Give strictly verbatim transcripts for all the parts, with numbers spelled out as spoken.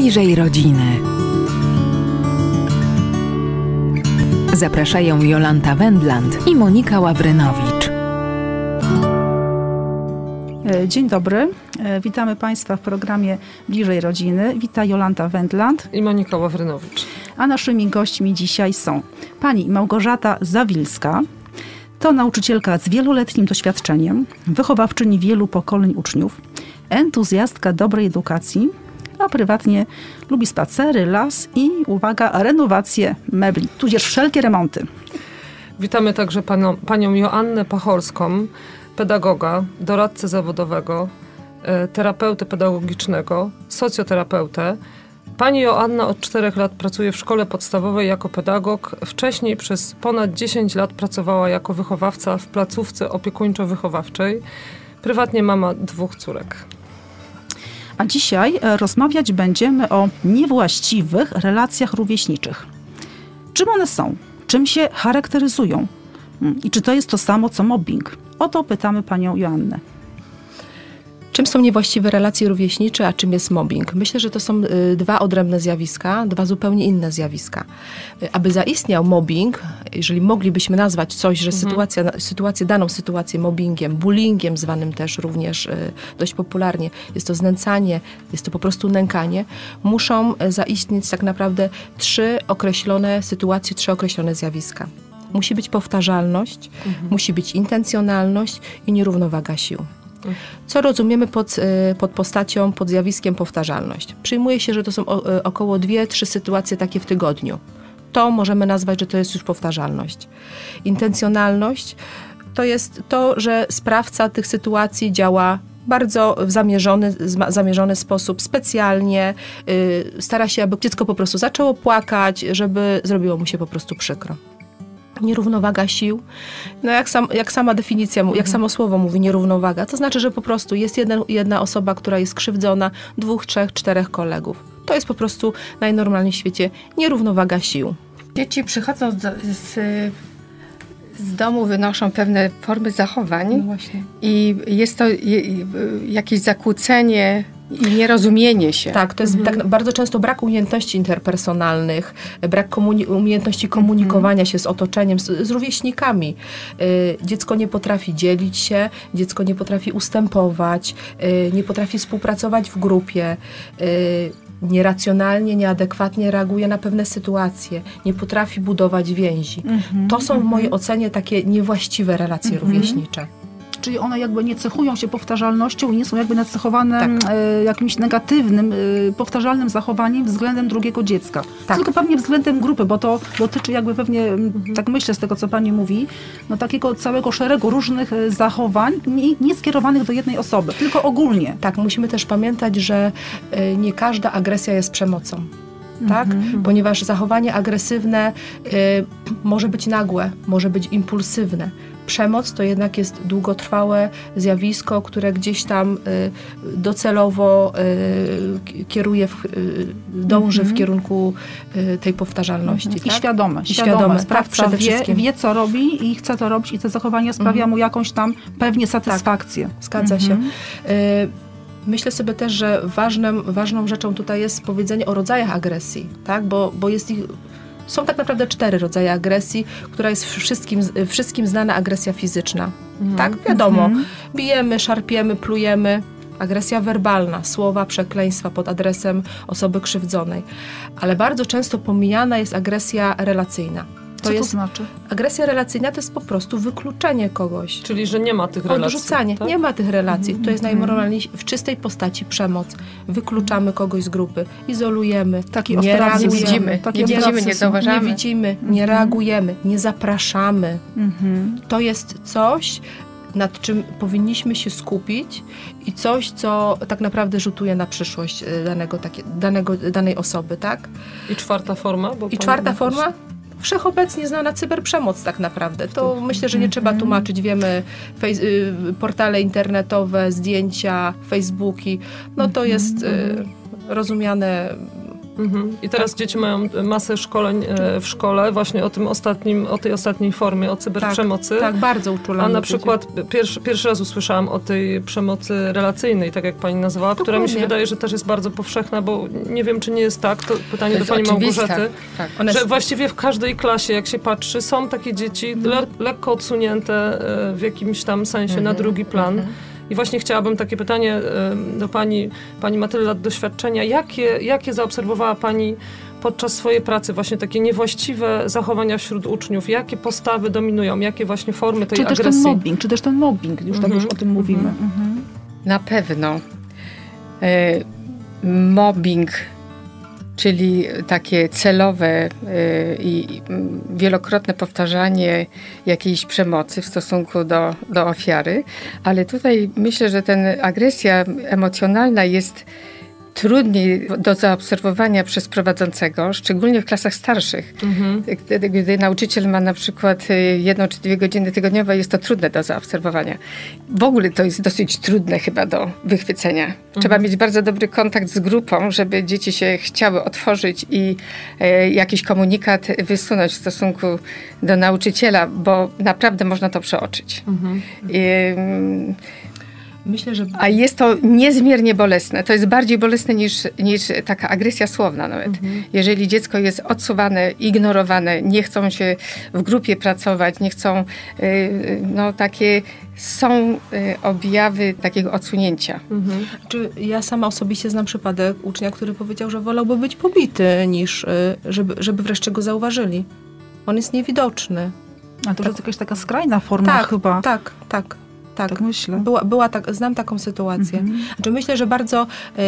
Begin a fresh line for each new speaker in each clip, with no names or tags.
Bliżej rodziny. Zapraszają Jolanta Wendland i Monika Ławrynowicz.
Dzień dobry, witamy Państwa w programie Bliżej Rodziny. Wita Jolanta Wendland
i Monika Ławrynowicz.
A naszymi gośćmi dzisiaj są pani Małgorzata Zawilska. To nauczycielka z wieloletnim doświadczeniem, wychowawczyni wielu pokoleń uczniów, entuzjastka dobrej edukacji, a prywatnie lubi spacery, las i, uwaga, renowację mebli, tudzież wszelkie remonty.
Witamy także panią, panią Joannę Pachorską, pedagoga, doradcę zawodowego, terapeutę pedagogicznego, socjoterapeutę. Pani Joanna od czterech lat pracuje w szkole podstawowej jako pedagog. Wcześniej przez ponad dziesięć lat pracowała jako wychowawca w placówce opiekuńczo-wychowawczej. Prywatnie mama dwóch córek.
A dzisiaj rozmawiać będziemy o niewłaściwych relacjach rówieśniczych. Czym one są? Czym się charakteryzują? I czy to jest to samo, co mobbing? O to pytamy panią Joannę.
Czym są niewłaściwe relacje rówieśnicze, a czym jest mobbing? Myślę, że to są y, dwa odrębne zjawiska, dwa zupełnie inne zjawiska. Y, aby zaistniał mobbing, jeżeli moglibyśmy nazwać coś, że mhm. sytuacja, sytuację, daną sytuację mobbingiem, bullyingiem zwanym też również y, dość popularnie, jest to znęcanie, jest to po prostu nękanie, muszą zaistnieć tak naprawdę trzy określone sytuacje, trzy określone zjawiska. Musi być powtarzalność, mhm. musi być intencjonalność i nierównowaga sił. Co rozumiemy pod, pod postacią, pod zjawiskiem powtarzalność? Przyjmuje się, że to są o, około dwie, trzy sytuacje takie w tygodniu. To możemy nazwać, że to jest już powtarzalność. Intencjonalność to jest to, że sprawca tych sytuacji działa bardzo w zamierzony, zamierzony sposób, specjalnie, yy, stara się, aby dziecko po prostu zaczęło płakać, żeby zrobiło mu się po prostu przykro. Nierównowaga sił, no jak, sam, jak sama definicja, mhm. jak samo słowo mówi nierównowaga, to znaczy, że po prostu jest jeden, jedna osoba, która jest krzywdzona, dwóch, trzech, czterech kolegów. To jest po prostu najnormalniej w świecie nierównowaga sił.
Dzieci przychodzą z, z, z domu, wynoszą pewne formy zachowań no właśnie. I jest to je, jakieś zakłócenie i nierozumienie się.
Tak, to jest mhm. tak bardzo często brak umiejętności interpersonalnych, brak komuni- umiejętności komunikowania mhm. się z otoczeniem, z, z rówieśnikami. Y, dziecko nie potrafi dzielić się, dziecko nie potrafi ustępować, y, nie potrafi współpracować w grupie, y, nieracjonalnie, nieadekwatnie reaguje na pewne sytuacje, nie potrafi budować więzi. Mhm. To są w mojej ocenie takie niewłaściwe relacje mhm. rówieśnicze.
Czyli one jakby nie cechują się powtarzalnością i nie są jakby nacechowane tak. e, jakimś negatywnym, e, powtarzalnym zachowaniem względem drugiego dziecka. Tak. Tylko pewnie względem grupy, bo to dotyczy jakby pewnie, mhm. tak myślę z tego, co pani mówi, no takiego całego szeregu różnych zachowań, nie, nie skierowanych do jednej osoby, tylko ogólnie.
Tak, musimy też pamiętać, że e, nie każda agresja jest przemocą. Tak? Mhm. Ponieważ zachowanie agresywne y, może być nagłe, może być impulsywne. Przemoc to jednak jest długotrwałe zjawisko, które gdzieś tam y, docelowo y, kieruje, w, y, dąży mhm. w kierunku y, tej powtarzalności.
Mhm.
Tak?
I świadome.
I świadome.
Sprawca
tak,
wie, wie, co robi i chce to robić i to zachowanie sprawia mhm. mu jakąś tam pewnie satysfakcję.
Tak, zgadza
mhm.
się. Y, Myślę sobie też, że ważnym, ważną rzeczą tutaj jest powiedzenie o rodzajach agresji, tak? bo, bo jest ich, są tak naprawdę cztery rodzaje agresji, która jest wszystkim, wszystkim znana agresja fizyczna. Mhm. Tak, wiadomo, mhm. bijemy, szarpiemy, plujemy. Agresja werbalna, słowa, przekleństwa pod adresem osoby krzywdzonej. Ale bardzo często pomijana jest agresja relacyjna.
To Co jest, to znaczy?
Agresja relacyjna to jest po prostu wykluczenie kogoś.
Czyli, że nie ma tych relacji.
Odrzucanie. Tak? Nie ma tych relacji. To jest najmoralniej w czystej postaci przemoc. Wykluczamy kogoś z grupy, izolujemy,
Taki
nie reagujemy.
Nie widzimy, nie, widzimy, nie zauważamy.
Nie widzimy, nie reagujemy, nie zapraszamy. Mhm. To jest coś, nad czym powinniśmy się skupić i coś, co tak naprawdę rzutuje na przyszłość danego, takie, danego, danej osoby, tak?
I czwarta forma? Bo
I czwarta forma? Wszechobecnie znana cyberprzemoc tak naprawdę. To myślę, że nie trzeba tłumaczyć. Wiemy, fejs- portale internetowe, zdjęcia, Facebooki. No to jest y, rozumiane
Mhm. I teraz tak. dzieci mają masę szkoleń e, w szkole właśnie o tym ostatnim, o tej ostatniej formie, o cyberprzemocy.
Tak, tak bardzo uczulone.
A na przykład pierwszy, pierwszy raz usłyszałam o tej przemocy relacyjnej, tak jak pani nazwała, która mi się wydaje, że też jest bardzo powszechna, bo nie wiem, czy nie jest tak, to pytanie to do pani Małgorzaty, tak. Tak. że jest... właściwie w każdej klasie, jak się patrzy, są takie dzieci le lekko odsunięte w jakimś tam sensie mm -hmm. na drugi plan. Mm -hmm. I właśnie chciałabym takie pytanie do pani, pani ma tyle lat doświadczenia. Jakie, jakie zaobserwowała pani podczas swojej pracy właśnie takie niewłaściwe zachowania wśród uczniów? Jakie postawy dominują? Jakie właśnie formy tej
czy
agresji?
Też ten mobbing, czy też ten mobbing, już mm -hmm. tak już o tym mówimy. Mm
-hmm. Na pewno. E, mobbing, czyli takie celowe i wielokrotne powtarzanie jakiejś przemocy w stosunku do, do ofiary, ale tutaj myślę, że ten agresja emocjonalna jest trudniej do zaobserwowania przez prowadzącego, szczególnie w klasach starszych. Mhm. Gdy, gdy nauczyciel ma na przykład jedną czy dwie godziny tygodniowe, jest to trudne do zaobserwowania. W ogóle to jest dosyć trudne chyba do wychwycenia. Mhm. Trzeba mieć bardzo dobry kontakt z grupą, żeby dzieci się chciały otworzyć i e, jakiś komunikat wysunąć w stosunku do nauczyciela, bo naprawdę można to przeoczyć. Mhm. I,
Myślę, że...
A jest to niezmiernie bolesne. To jest bardziej bolesne niż, niż taka agresja słowna nawet. Mhm. Jeżeli dziecko jest odsuwane, ignorowane, nie chcą się w grupie pracować, nie chcą, no takie są objawy takiego odsunięcia.
Mhm. Czy ja sama osobiście znam przypadek ucznia, który powiedział, że wolałby być pobity, niż żeby, żeby wreszcie go zauważyli. On jest niewidoczny.
A to tak. jest jakaś taka skrajna forma
tak,
chyba.
Tak, tak. Tak,
tak myślę.
Była, była tak, znam taką sytuację. Mhm. Znaczy myślę, że bardzo,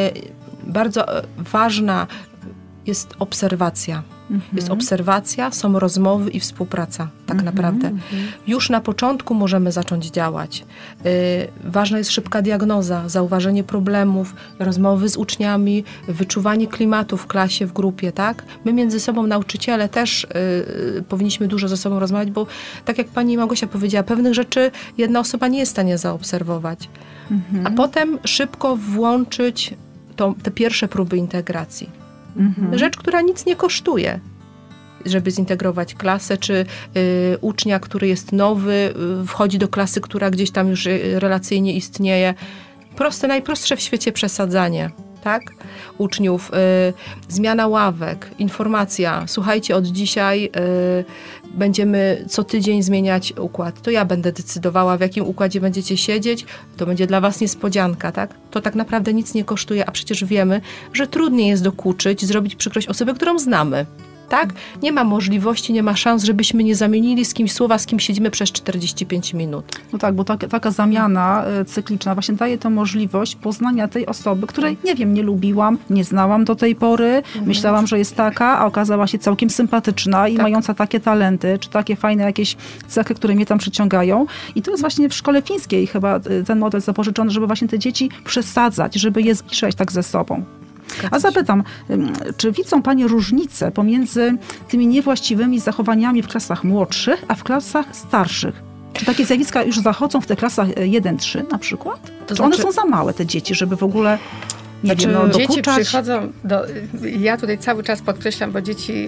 bardzo ważna jest obserwacja. Mhm. Jest obserwacja, są rozmowy i współpraca, tak mhm. naprawdę. Mhm. Już na początku możemy zacząć działać. Yy, ważna jest szybka diagnoza, zauważenie problemów, rozmowy z uczniami, wyczuwanie klimatu w klasie, w grupie, tak? My między sobą, nauczyciele, też yy, powinniśmy dużo ze sobą rozmawiać, bo tak jak pani Małgosia powiedziała, pewnych rzeczy jedna osoba nie jest w stanie zaobserwować. Mhm. A potem szybko włączyć to, te pierwsze próby integracji. Mhm. Rzecz, która nic nie kosztuje, żeby zintegrować klasę, czy y, ucznia, który jest nowy, y, wchodzi do klasy, która gdzieś tam już y, relacyjnie istnieje. Proste, najprostsze w świecie przesadzanie, tak? Uczniów, y, zmiana ławek, informacja, słuchajcie, od dzisiaj y, będziemy co tydzień zmieniać układ. To ja będę decydowała, w jakim układzie będziecie siedzieć, to będzie dla was niespodzianka, tak? To tak naprawdę nic nie kosztuje, a przecież wiemy, że trudniej jest dokuczyć, zrobić przykrość osobie, którą znamy. Tak? Nie ma możliwości, nie ma szans, żebyśmy nie zamienili z kimś słowa, z kim siedzimy przez czterdzieści pięć minut.
No tak, bo tak, taka zamiana cykliczna właśnie daje tę możliwość poznania tej osoby, której, nie wiem, nie lubiłam, nie znałam do tej pory, mhm. myślałam, że jest taka, a okazała się całkiem sympatyczna i tak. mająca takie talenty, czy takie fajne jakieś cechy, które mnie tam przyciągają. I to jest właśnie w szkole fińskiej chyba ten model zapożyczony, żeby właśnie te dzieci przesadzać, żeby je zbliżać tak ze sobą. A zapytam, czy widzą Panie różnicę pomiędzy tymi niewłaściwymi zachowaniami w klasach młodszych, a w klasach starszych? Czy takie zjawiska już zachodzą w tych klasach jeden trzy na przykład? To znaczy... One są za małe, te dzieci, żeby w ogóle... Nie
znaczy,
wiem, no,
dzieci
dokuczać.
przychodzą do... Ja tutaj cały czas podkreślam, bo dzieci...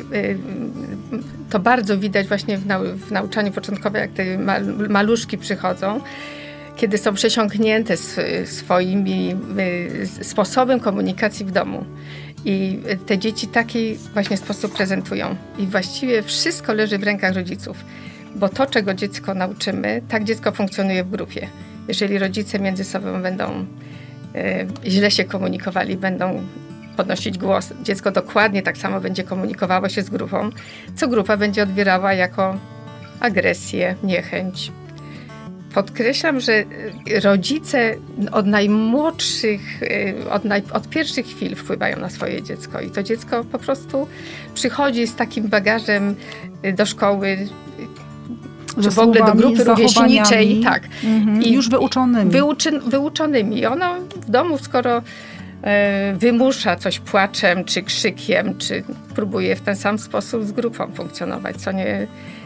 To bardzo widać właśnie w, nau w nauczaniu początkowym, jak te mal maluszki przychodzą, kiedy są przesiąknięte swoimi y, sposobem komunikacji w domu. I te dzieci taki właśnie sposób prezentują. I właściwie wszystko leży w rękach rodziców. Bo to, czego dziecko nauczymy, tak dziecko funkcjonuje w grupie. Jeżeli rodzice między sobą będą y, źle się komunikowali, będą podnosić głos, dziecko dokładnie tak samo będzie komunikowało się z grupą, co grupa będzie odbierała jako agresję, niechęć. Podkreślam, że rodzice od najmłodszych, od, naj, od pierwszych chwil wpływają na swoje dziecko i to dziecko po prostu przychodzi z takim bagażem do szkoły, czy w ogóle do grupy rówieśniczej. Tak.
Mhm. I już wyuczonymi.
Wyuczy, wyuczonymi. I ono w domu, skoro e, wymusza coś płaczem, czy krzykiem, czy próbuje w ten sam sposób z grupą funkcjonować, co nie...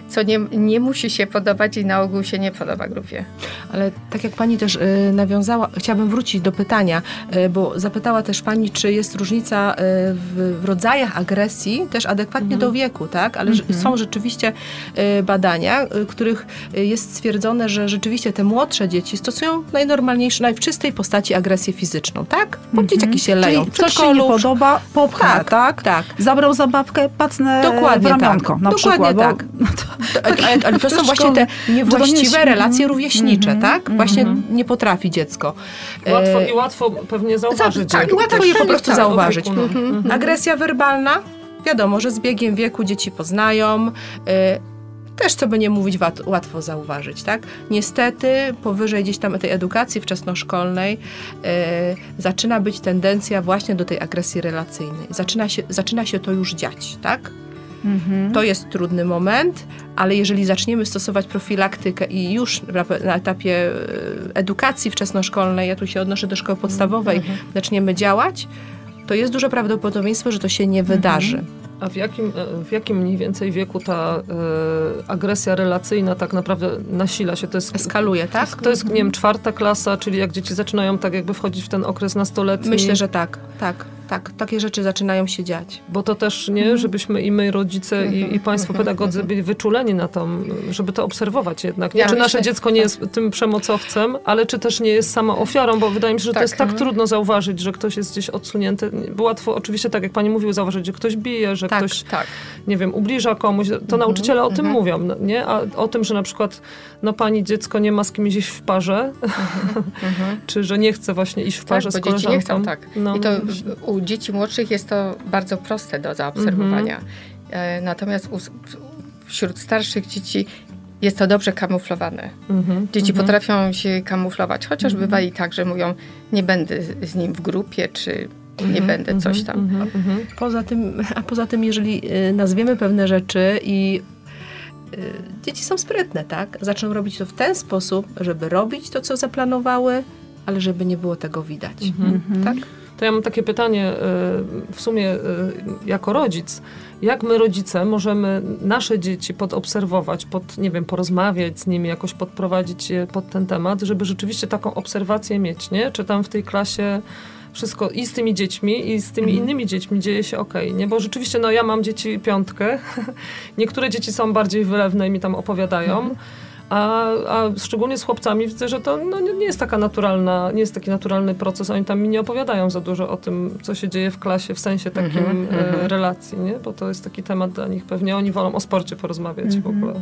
co nie, nie musi się podobać i na ogół się nie podoba grupie.
Ale tak jak pani też y, nawiązała, chciałabym wrócić do pytania, y, bo zapytała też pani, czy jest różnica y, w, w rodzajach agresji też adekwatnie
Mhm.
do wieku, tak? Ale że, są rzeczywiście y, badania, y, których y, jest stwierdzone, że rzeczywiście te młodsze dzieci stosują najnormalniejsze, najczystej postaci agresję fizyczną, tak? Bo dzieciaki się leją
Czyli
w
coś się nie
przedszkolu.
podoba, popchnę,
Tak,
tak?
tak.
Zabrał zabawkę, pacnę
Dokładnie
w ramionko
tak.
na
Dokładnie
przykład. Bo,
tak.
no to,
Ale, ale to są właśnie te niewłaściwe
nie-
relacje
Mhm,
rówieśnicze,
mhm,
tak? Właśnie nie potrafi dziecko.
Łatwo,
E,
I łatwo pewnie zauważyć.
tak,
je.
łatwo je po prostu
Tak,
zauważyć.
opiekuna.
Mhm. Agresja werbalna, wiadomo, że z biegiem wieku dzieci poznają. e, Też, co by nie mówić, wat- łatwo zauważyć, tak? Niestety, powyżej gdzieś tam tej edukacji wczesnoszkolnej e, zaczyna być tendencja właśnie do tej agresji relacyjnej. Zaczyna się, zaczyna się to już dziać, tak?
Mhm.
To jest trudny moment, ale jeżeli zaczniemy stosować profilaktykę i już na, na etapie e, edukacji wczesnoszkolnej, ja tu się odnoszę do szkoły podstawowej, zaczniemy działać, to jest duże prawdopodobieństwo, że to się nie wydarzy.
A w jakim, w jakim mniej więcej wieku ta e, agresja relacyjna tak naprawdę nasila się? To jest,
Eskaluje, tak?
to jest, nie wiem, czwarta klasa, czyli jak dzieci zaczynają tak jakby wchodzić w ten okres nastoletni.
Myślę, że tak, tak, tak. Takie rzeczy zaczynają się dziać.
Bo to też nie, żebyśmy i my, rodzice, i, i państwo pedagodzy byli wyczuleni na to, żeby to obserwować jednak. Nie,
Ja
czy
myślę-
nasze dziecko nie jest tym przemocowcem, ale czy też nie jest sama ofiarą, bo wydaje mi się, że to
Tak.
jest tak trudno zauważyć, że ktoś jest gdzieś odsunięty. Bo łatwo, oczywiście tak jak pani mówiła, zauważyć, że ktoś bije, że
Tak,
ktoś,
Tak.
nie wiem, ubliża komuś. To nauczyciele o tym mówią, no, nie? A o tym, że na przykład no pani dziecko nie ma z kimś iść w parze, czy że nie chce właśnie iść w parze
Tak,
z
bo dzieci
koleżanką.
nie chcą, tak.
No.
I to u dzieci młodszych jest to bardzo proste do zaobserwowania. E, Natomiast u, wśród starszych dzieci jest to dobrze kamuflowane.
Mhm,
Dzieci
mhm.
potrafią się kamuflować, chociaż bywa i tak, że mówią, nie będę z- z nim w grupie, czy nie będę coś tam.
Mhm, mhm.
Poza tym, a poza tym, jeżeli y, nazwiemy pewne rzeczy i y, dzieci są sprytne, tak? Zaczną robić to w ten sposób, żeby robić to, co zaplanowały, ale żeby nie było tego widać.
Mhm.
Tak?
To ja mam takie pytanie, y, w sumie y, jako rodzic. Jak my, rodzice, możemy nasze dzieci podobserwować, pod, nie wiem, porozmawiać z nimi, jakoś podprowadzić je pod ten temat, żeby rzeczywiście taką obserwację mieć, nie? Czy tam w tej klasie wszystko i z tymi dziećmi, i z tymi
Mhm.
innymi dziećmi dzieje się okej, nie? Bo rzeczywiście, no ja mam dzieci piątkę, niektóre dzieci są bardziej wylewne i mi tam opowiadają,
Mhm.
A, a szczególnie z chłopcami widzę, że to no, nie, nie jest taka naturalna, nie jest taki naturalny proces. Oni tam mi nie opowiadają za dużo o tym, co się dzieje w klasie, w sensie takim
Mhm,
e,
mhm.
relacji, nie? Bo to jest taki temat dla nich. Pewnie oni wolą o sporcie porozmawiać w ogóle.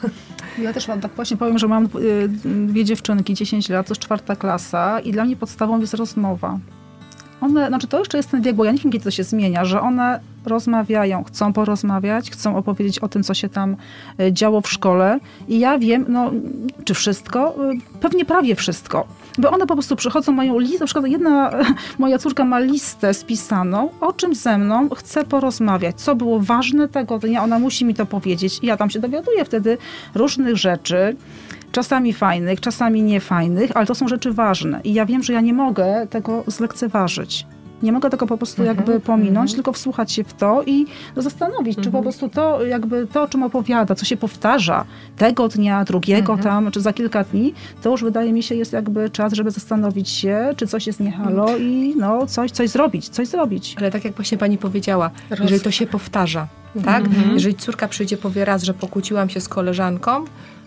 Ja też mam, tak właśnie powiem, że mam y, dwie dziewczynki, dziesięć lat, to jest czwarta klasa i dla mnie podstawą jest rozmowa. One, znaczy to jeszcze jest ten wiek, bo ja nie wiem, kiedy to się zmienia, że one rozmawiają, chcą porozmawiać, chcą opowiedzieć o tym, co się tam y, działo w szkole i ja wiem, no, czy wszystko? Y, pewnie prawie wszystko. Bo one po prostu przychodzą, mają listę, na przykład jedna moja córka ma listę spisaną, o czym ze mną chce porozmawiać, co było ważne tego dnia, ona musi mi to powiedzieć i ja tam się dowiaduję wtedy różnych rzeczy, czasami fajnych, czasami niefajnych, ale to są rzeczy ważne i ja wiem, że ja nie mogę tego zlekceważyć. Nie mogę tego po prostu jakby pominąć, tylko wsłuchać się w to i zastanowić, czy po prostu to, jakby to, o czym opowiada, co się powtarza tego dnia, drugiego tam, czy za kilka dni, to już wydaje mi się jest jakby czas, żeby zastanowić się, czy coś jest nie halo i no coś, coś zrobić, coś zrobić.
Ale tak jak właśnie pani powiedziała,
Roz-
jeżeli to się powtarza, tak? Jeżeli córka przyjdzie, powie raz, że pokłóciłam się z koleżanką,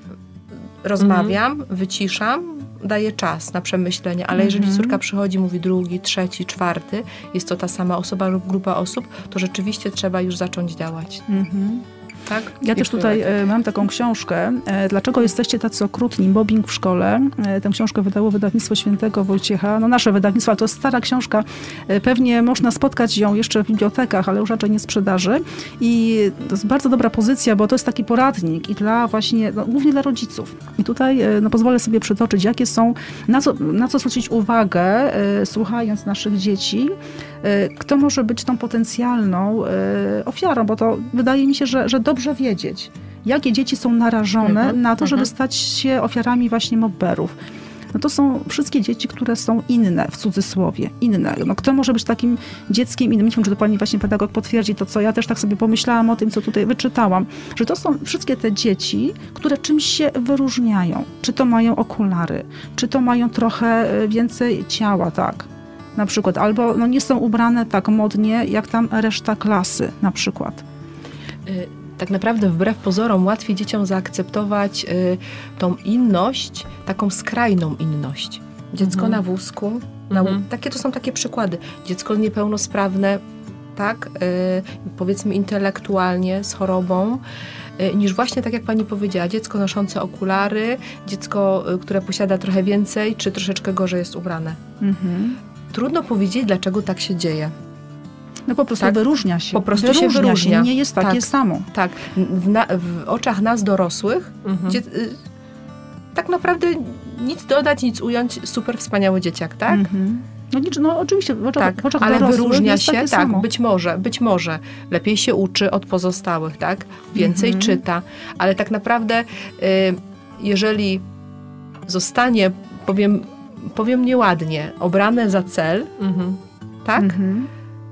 rozmawiam, wyciszam, daję czas na przemyślenie, ale jeżeli córka przychodzi, mówi drugi, trzeci, czwarty, jest to ta sama osoba lub grupa osób, to rzeczywiście trzeba już zacząć działać.
Mhm.
Tak?
Ja też tutaj e, mam taką książkę, e, Dlaczego jesteście tacy okrutni? Mobbing w szkole. E, tę książkę wydało wydawnictwo Świętego Wojciecha. No nasze wydawnictwo, ale to jest stara książka. E, pewnie można spotkać ją jeszcze w bibliotekach, ale już raczej nie sprzedaży. I to jest bardzo dobra pozycja, bo to jest taki poradnik i dla właśnie, no, głównie dla rodziców. I tutaj e, no, pozwolę sobie przytoczyć, jakie są, na co, na co zwrócić uwagę, e, słuchając naszych dzieci, e, kto może być tą potencjalną e, ofiarą, bo to wydaje mi się, że, że dobrze wiedzieć, jakie dzieci są narażone
Mhm,
na to, żeby
mhm.
stać się ofiarami właśnie mobberów. no to są wszystkie dzieci, które są inne, w cudzysłowie, inne. No kto może być takim dzieckiem innym? Nie wiem, czy to pani właśnie pedagog potwierdzi to, co ja też tak sobie pomyślałam o tym, co tutaj wyczytałam, że to są wszystkie te dzieci, które czymś się wyróżniają. Czy to mają okulary, czy to mają trochę więcej ciała, tak, na przykład, albo no, nie są ubrane tak modnie, jak tam reszta klasy, na przykład.
Tak naprawdę wbrew pozorom łatwiej dzieciom zaakceptować y, tą inność, taką skrajną inność. Dziecko mhm. na wózku, na, mhm. takie to są takie przykłady. Dziecko niepełnosprawne, tak, y, powiedzmy intelektualnie, z chorobą, y, niż właśnie tak jak pani powiedziała, dziecko noszące okulary, dziecko, y, które posiada trochę więcej, czy troszeczkę gorzej jest ubrane. Mhm. Trudno powiedzieć, dlaczego tak się dzieje.
No po prostu tak? wyróżnia się.
Po prostu
wyróżnia
się wyróżnia.
Się, nie jest takie
tak,
samo.
Tak. W, na, w oczach nas dorosłych
mhm.
dzie, y, tak naprawdę nic dodać, nic ująć, super wspaniały dzieciak, tak?
Mhm. No, no oczywiście, w oczach,
tak,
w oczach
ale wyróżnia
jest
się,
takie
tak,
samo.
być może, być może lepiej się uczy od pozostałych, tak? Więcej mhm. czyta, ale tak naprawdę y, jeżeli zostanie, powiem, powiem nieładnie, obrane za cel, mhm. tak? Mhm.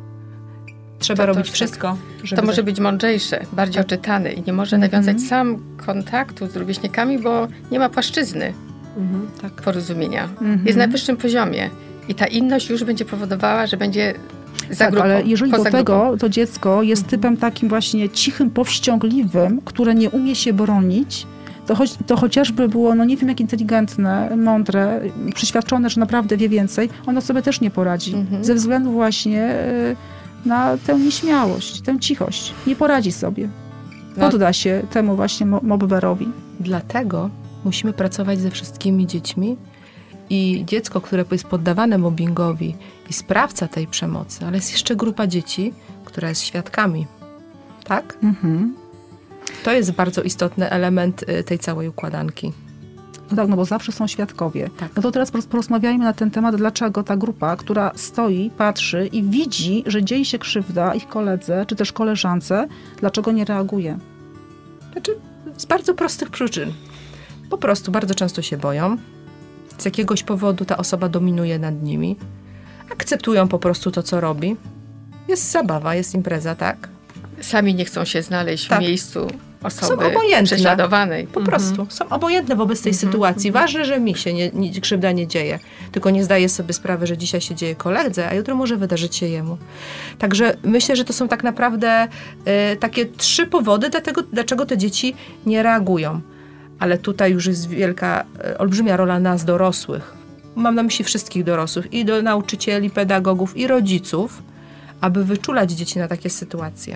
Trzeba to, robić to, wszystko.
Żeby to może być mądrzejsze, bardziej tak. oczytany i nie może nawiązać mm-hmm. sam kontaktu z rówieśnikami, bo nie ma płaszczyzny mm-hmm. tak. porozumienia. Mm-hmm. Jest na wyższym poziomie i ta inność już będzie powodowała, że będzie za
tak,
grupą,
ale jeżeli do
grupą.
tego to dziecko jest mm-hmm. typem takim właśnie cichym, powściągliwym, które nie umie się bronić, to, choć, to chociażby było, no nie wiem jak inteligentne, mądre, przeświadczone, że naprawdę wie więcej, ono sobie też nie poradzi. Mm-hmm. Ze względu właśnie na tę nieśmiałość, tę cichość. Nie poradzi sobie. Podda się temu właśnie mobberowi.
Dlatego musimy pracować ze wszystkimi dziećmi i dziecko, które jest poddawane mobbingowi i sprawca tej przemocy, ale jest jeszcze grupa dzieci, która jest świadkami. Tak? Mhm. To jest bardzo istotny element tej całej układanki.
No tak, no bo zawsze są świadkowie.
Tak.
No to teraz porozmawiajmy na ten temat, dlaczego ta grupa, która stoi, patrzy i widzi, że dzieje się krzywda ich koledze, czy też koleżance, dlaczego nie reaguje?
Znaczy, z bardzo prostych przyczyn. Po prostu bardzo często się boją. Z jakiegoś powodu ta osoba dominuje nad nimi. Akceptują po prostu to, co robi. Jest zabawa, jest impreza, tak?
Sami nie chcą się znaleźć tak. w miejscu osoby
są
prześladowanej.
Po mhm. prostu. Są obojętne wobec tej mhm. sytuacji. Ważne, że mi się nie, nie, krzywda nie dzieje. Tylko nie zdaję sobie sprawy, że dzisiaj się dzieje koledze, a jutro może wydarzyć się jemu. Także myślę, że to są tak naprawdę y, takie trzy powody, dlatego, dlaczego te dzieci nie reagują. Ale tutaj już jest wielka, y, olbrzymia rola nas dorosłych. Mam na myśli wszystkich dorosłych. I do nauczycieli, pedagogów i rodziców, aby wyczulać dzieci na takie sytuacje.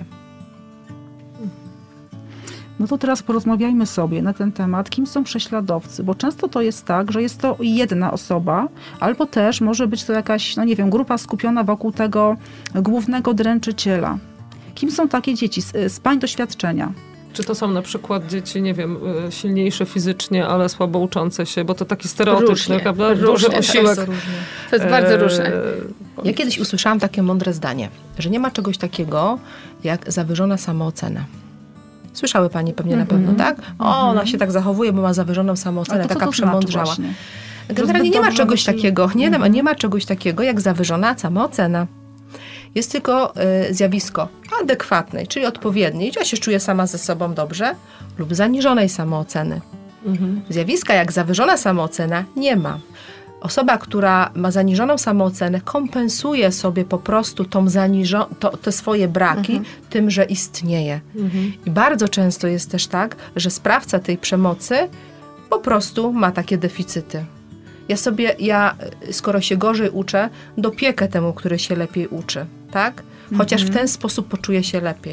No to teraz porozmawiajmy sobie na ten temat, kim są prześladowcy, bo często to jest tak, że jest to jedna osoba, albo też może być to jakaś, no nie wiem, grupa skupiona wokół tego głównego dręczyciela. Kim są takie dzieci z, z pań doświadczenia?
Czy to są na przykład dzieci, nie wiem, silniejsze fizycznie, ale słabo uczące się, bo to taki stereotyp,
różnie,
prawda?
Różnie,
Duży osiłek.
To jest, to jest bardzo różne.
Ja kiedyś usłyszałam takie mądre zdanie, że nie ma czegoś takiego jak zawyżona samoocena. Słyszały pani pewnie mm-hmm. na pewno, tak? O, mm-hmm. ona się tak zachowuje, bo ma zawyżoną samoocenę, taka to przemądrzała. Znaczy Generalnie nie ma czegoś myśli... takiego, nie, mm-hmm. nie ma czegoś takiego jak zawyżona samoocena. Jest tylko y, zjawisko adekwatnej, czyli odpowiedniej, ja się czuję sama ze sobą dobrze, lub zaniżonej samooceny. Mm-hmm. Zjawiska jak zawyżona samoocena nie ma. Osoba, która ma zaniżoną samoocenę, kompensuje sobie po prostu tą zaniżo- to, te swoje braki mhm. tym, że istnieje. Mhm. I bardzo często jest też tak, że sprawca tej przemocy po prostu ma takie deficyty. Ja sobie, ja skoro się gorzej uczę, dopiekę temu, który się lepiej uczy, tak? Chociaż mhm. w ten sposób poczuję się lepiej.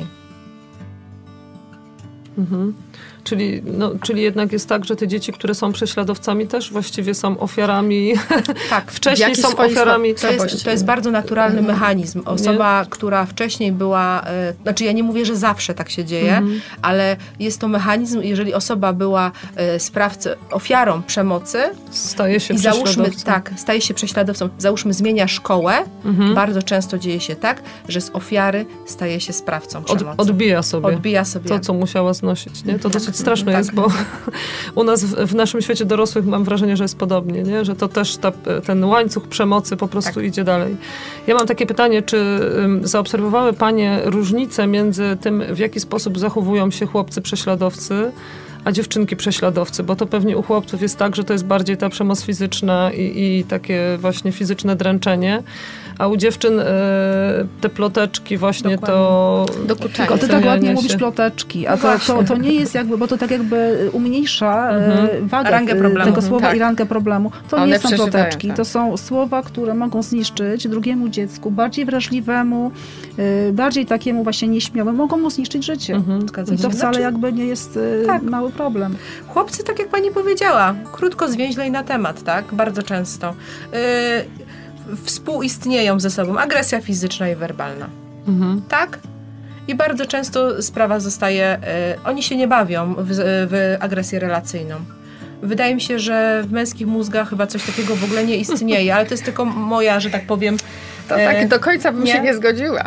Mhm. Czyli, no, czyli jednak jest tak, że te dzieci, które są prześladowcami, też właściwie są ofiarami. Tak, wcześniej są ofiarami.
To jest, to jest bardzo naturalny mm. mechanizm. Osoba, nie? która wcześniej była, e, znaczy ja nie mówię, że zawsze tak się dzieje, mm. ale jest to mechanizm, jeżeli osoba była e, sprawcą, ofiarą przemocy,
staje się
i
prześladowcą.
Załóżmy, tak, staje się prześladowcą. Załóżmy, zmienia szkołę. Mm-hmm. Bardzo często dzieje się tak, że z ofiary staje się sprawcą przemocy.
Od, odbija sobie.
Odbija sobie
to, co musiała znaleźć. znosić, nie? To dosyć straszne jest, bo u nas w, w naszym świecie dorosłych mam wrażenie, że jest podobnie, nie? Że to też ta, ten łańcuch przemocy po prostu tak. idzie dalej. Ja mam takie pytanie, czy um, zaobserwowały panie różnicę między tym, w jaki sposób zachowują się chłopcy prześladowcy, a dziewczynki prześladowcy, bo to pewnie u chłopców jest tak, że to jest bardziej ta przemoc fizyczna i, i takie właśnie fizyczne dręczenie, a u dziewczyn e, te ploteczki właśnie
Dokładnie.
to...
Dokuczanie. Tylko ty tak ładnie mówisz ploteczki, a to, to, to nie jest jakby, bo to tak jakby umniejsza mhm. wagę rangę problemu. tego słowa tak. i rangę problemu. To One nie są ploteczki, tak. to są słowa, które mogą zniszczyć drugiemu dziecku, bardziej wrażliwemu, bardziej takiemu właśnie nieśmiałemu, mogą mu zniszczyć życie. Mhm. I to wcale jakby nie jest tak. mały problem.
Chłopcy, tak jak pani powiedziała, krótko, zwięźle i na temat, tak? Bardzo często. Yy, współistnieją ze sobą agresja fizyczna i werbalna. Mhm. Tak? I bardzo często sprawa zostaje... Yy, oni się nie bawią w, w agresję relacyjną. Wydaje mi się, że w męskich mózgach chyba coś takiego w ogóle nie istnieje, ale to jest tylko moja, że tak powiem...
To tak do końca bym nie? się nie zgodziła.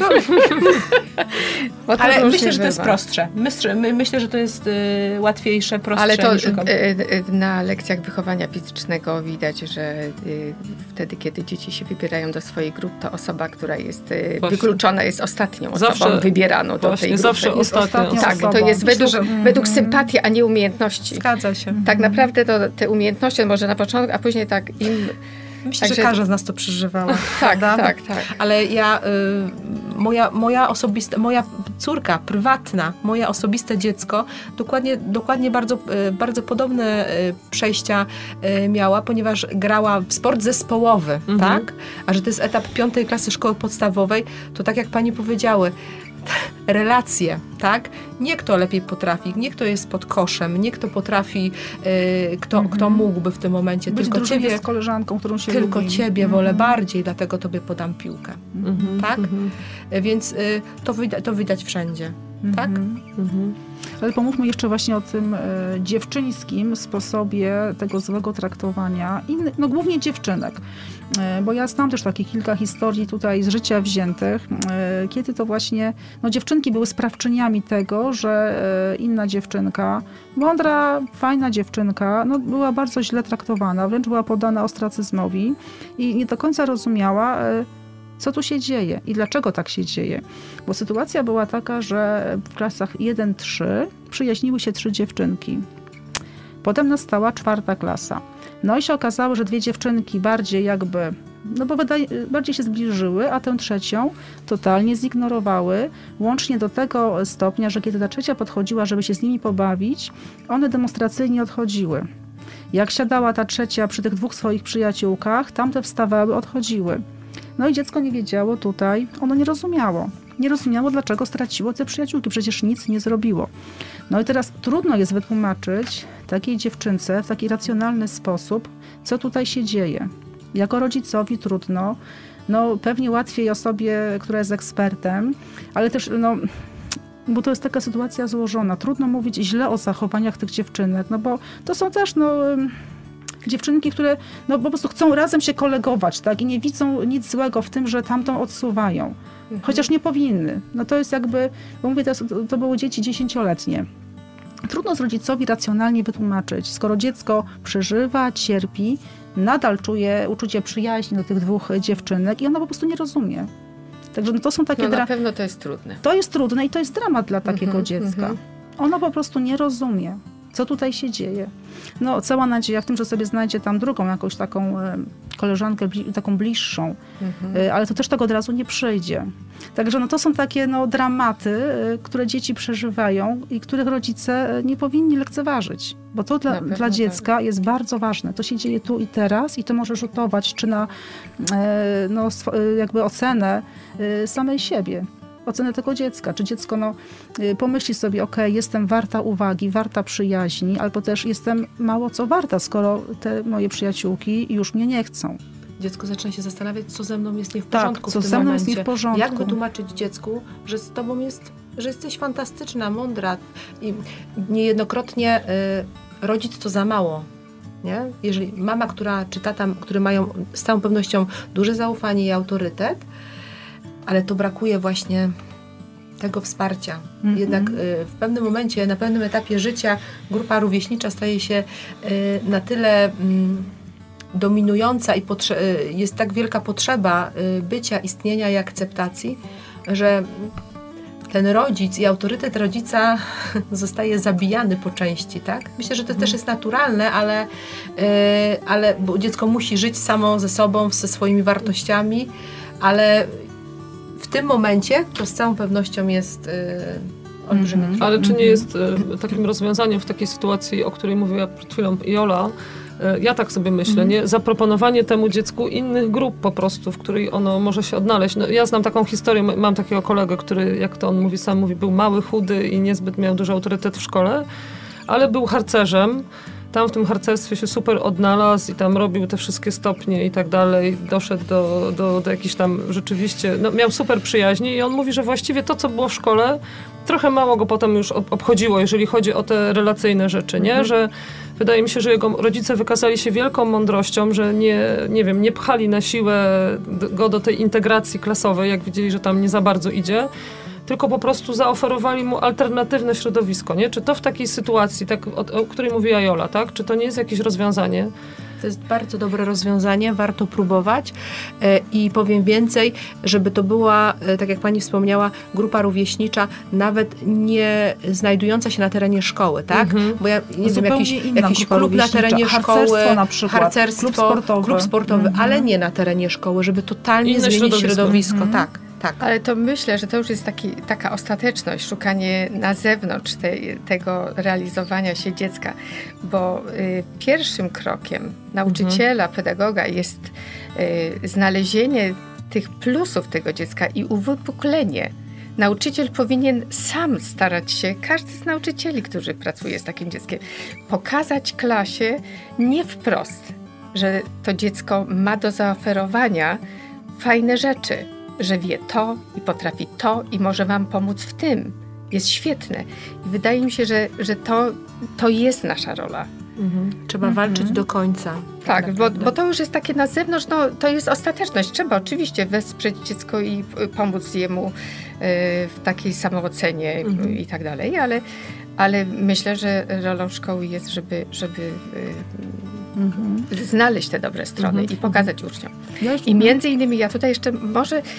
Ale myślę, że to jest prostsze. Myślę, myślę, że to jest y, łatwiejsze, prostsze.
Ale to y, y, na lekcjach wychowania fizycznego widać, że y, wtedy, kiedy dzieci się wybierają do swojej grupy, to osoba, która jest y, wykluczona, jest ostatnią osobą zawsze, wybieraną do tej grupy.
Zawsze jest ostatnią
Tak,
osobą.
to jest myślę, według, że, według mm, sympatii, a nie umiejętności.
Zgadza się.
Tak naprawdę to te umiejętności może na początku, a później tak im...
Myślę, Także... że każda z nas to przeżywała.
tak, tak, tak.
Ale ja, y, moja, moja osobista, moja córka prywatna, moje osobiste dziecko dokładnie, dokładnie bardzo, y, bardzo podobne y, przejścia y, miała, ponieważ grała w sport zespołowy, mhm. tak? A że to jest etap piątej klasy szkoły podstawowej, to tak jak pani powiedziały, relacje, tak? Nie kto lepiej potrafi, nie kto jest pod koszem, nie kto potrafi, yy, kto, mm-hmm. kto mógłby w tym momencie,
Być
tylko ciebie,
z koleżanką, którą się
tylko
lubi.
ciebie
mm-hmm.
wolę bardziej, dlatego tobie podam piłkę, mm-hmm. tak? Mm-hmm. Więc y, to, widać, to widać wszędzie, mm-hmm. tak?
Mm-hmm. Ale pomówmy jeszcze właśnie o tym e, dziewczyńskim sposobie tego złego traktowania, inny, no głównie dziewczynek. E, bo ja znam też takie kilka historii tutaj z życia wziętych, e, kiedy to właśnie no, dziewczynki były sprawczyniami tego, że e, inna dziewczynka, mądra, fajna dziewczynka, no, była bardzo źle traktowana, wręcz była poddana ostracyzmowi i nie do końca rozumiała, e, co tu się dzieje i dlaczego tak się dzieje. Bo sytuacja była taka, że w klasach jeden trzy przyjaźniły się trzy dziewczynki. Potem nastała czwarta klasa. No i się okazało, że dwie dziewczynki bardziej jakby, no bo bardziej się zbliżyły, a tę trzecią totalnie zignorowały, łącznie do tego stopnia, że kiedy ta trzecia podchodziła, żeby się z nimi pobawić, one demonstracyjnie odchodziły. Jak siadała ta trzecia przy tych dwóch swoich przyjaciółkach, tamte wstawały, odchodziły. No i dziecko nie wiedziało tutaj, ono nie rozumiało. Nie rozumiało, dlaczego straciło te przyjaciółki, przecież nic nie zrobiło. No i teraz trudno jest wytłumaczyć takiej dziewczynce w taki racjonalny sposób, co tutaj się dzieje. Jako rodzicowi trudno, no pewnie łatwiej osobie, która jest ekspertem, ale też no... bo to jest taka sytuacja złożona. Trudno mówić źle o zachowaniach tych dziewczynek, no bo to są też, no... dziewczynki, które no, po prostu chcą razem się kolegować, tak? I nie widzą nic złego w tym, że tamtą odsuwają. Mhm. Chociaż nie powinny. No to jest jakby, bo mówię, to, to były dzieci dziesięcioletnie. Trudno z rodzicowi racjonalnie wytłumaczyć, skoro dziecko przeżywa, cierpi, nadal czuje uczucie przyjaźni do tych dwóch dziewczynek i ona po prostu nie rozumie. Także no, to są takie...
No na pewno to jest trudne.
To jest trudne i to jest dramat dla takiego
mhm,
dziecka.
Mhm.
Ono po prostu nie rozumie, co tutaj się dzieje. No, cała nadzieja w tym, że sobie znajdzie tam drugą jakąś taką e, koleżankę, bli, taką bliższą, mhm. e, ale to też tak od razu nie przyjdzie. Także no, to są takie no, dramaty, e, które dzieci przeżywają i których rodzice nie powinni lekceważyć. Bo to dla, dla dziecka tak. jest bardzo ważne. To się dzieje tu i teraz i to może rzutować czy na e, no, jakby ocenę e, samej siebie. Ocenę tego dziecka. Czy dziecko no, pomyśli sobie, ok, jestem warta uwagi, warta przyjaźni, albo też jestem mało co warta, skoro te moje przyjaciółki już mnie nie chcą.
Dziecko zaczyna się zastanawiać, co ze mną jest nie w
tak,
porządku
co
w tym
ze mną
momencie.
jest nie w porządku.
Jak wytłumaczyć dziecku, że z tobą jest, że jesteś fantastyczna, mądra i niejednokrotnie y, rodzic to za mało. Nie? Jeżeli mama, która, czy tata, które mają z całą pewnością duże zaufanie i autorytet, ale to brakuje właśnie tego wsparcia.
Mm-hmm.
Jednak y, w pewnym momencie, na pewnym etapie życia grupa rówieśnicza staje się y, na tyle y, dominująca i potrze- y, jest tak wielka potrzeba y, bycia, istnienia i akceptacji, że ten rodzic i autorytet rodzica zostaje zabijany po części, tak? Myślę, że to też jest naturalne, ale, yy, ale bo dziecko musi żyć samo ze sobą, ze swoimi wartościami, ale w tym momencie to z całą pewnością jest yy, olbrzymie.
Mm-hmm. Ale czy nie jest y, takim rozwiązaniem w takiej sytuacji, o której mówiła przed chwilą Jola, ja tak sobie myślę, nie? Zaproponowanie temu dziecku innych grup po prostu, w której ono może się odnaleźć. No, ja znam taką historię, mam takiego kolegę, który, jak to on mówi, sam mówi, był mały, chudy i niezbyt miał duży autorytet w szkole, ale był harcerzem. Tam w tym harcerstwie się super odnalazł i tam robił te wszystkie stopnie i tak dalej. Doszedł do, do, do jakichś tam rzeczywiście, no, miał super przyjaźni i on mówi, że właściwie to, co było w szkole, trochę mało go potem już obchodziło, jeżeli chodzi o te relacyjne rzeczy, nie? Mhm. Że wydaje mi się, że jego rodzice wykazali się wielką mądrością, że nie, nie wiem, nie pchali na siłę go do tej integracji klasowej, jak widzieli, że tam nie za bardzo idzie, tylko po prostu zaoferowali mu alternatywne środowisko, nie? Czy to w takiej sytuacji, tak, o, o której mówiła Jola, tak? Czy to nie jest jakieś rozwiązanie?
To jest bardzo dobre rozwiązanie, warto próbować e, i powiem więcej, żeby to była, e, tak jak pani wspomniała, grupa rówieśnicza, nawet nie znajdująca się na terenie szkoły, tak? Mm-hmm. Bo ja nie wiem, jakiś, jakiś klub na terenie szkoły,
na przykład,
harcerstwo,
klub sportowy,
klub sportowy mm-hmm. ale nie na terenie szkoły, żeby totalnie Inne zmienić środowisko, środowisko mm-hmm. tak. Tak.
Ale to myślę, że to już jest taki, taka ostateczność, szukanie na zewnątrz te, tego realizowania się dziecka, bo y, pierwszym krokiem nauczyciela, mhm. pedagoga jest y, znalezienie tych plusów tego dziecka i uwypuklenie. Nauczyciel powinien sam starać się, każdy z nauczycieli, którzy pracuje z takim dzieckiem, pokazać klasie nie wprost, że to dziecko ma do zaoferowania fajne rzeczy, że wie to i potrafi to i może wam pomóc w tym. Jest świetne. I wydaje mi się, że, że to, to jest nasza rola.
Mhm. Trzeba mhm. walczyć do końca.
Tak, tak bo, bo to już jest takie na zewnątrz, no to jest ostateczność. Trzeba oczywiście wesprzeć dziecko i pomóc jemu y, w takiej samoocenie mhm. i tak dalej, ale, ale myślę, że rolą szkoły jest, żeby, żeby y, Mhm. znaleźć te dobre strony mhm. i pokazać uczniom. Ja I między innymi, ja tutaj jeszcze może y,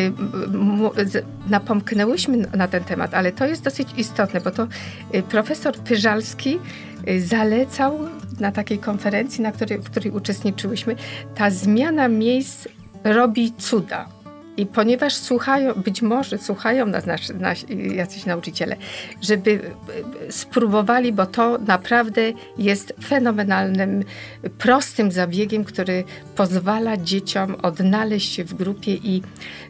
m, z, napomknęłyśmy na ten temat, ale to jest dosyć istotne, bo to y, profesor Pyżalski y, zalecał na takiej konferencji, na której, w której uczestniczyłyśmy, ta zmiana miejsc robi cuda. I ponieważ słuchają, być może słuchają nas, nas, nas jacyś nauczyciele, żeby spróbowali, bo to naprawdę jest fenomenalnym, prostym zabiegiem, który pozwala dzieciom odnaleźć się w grupie i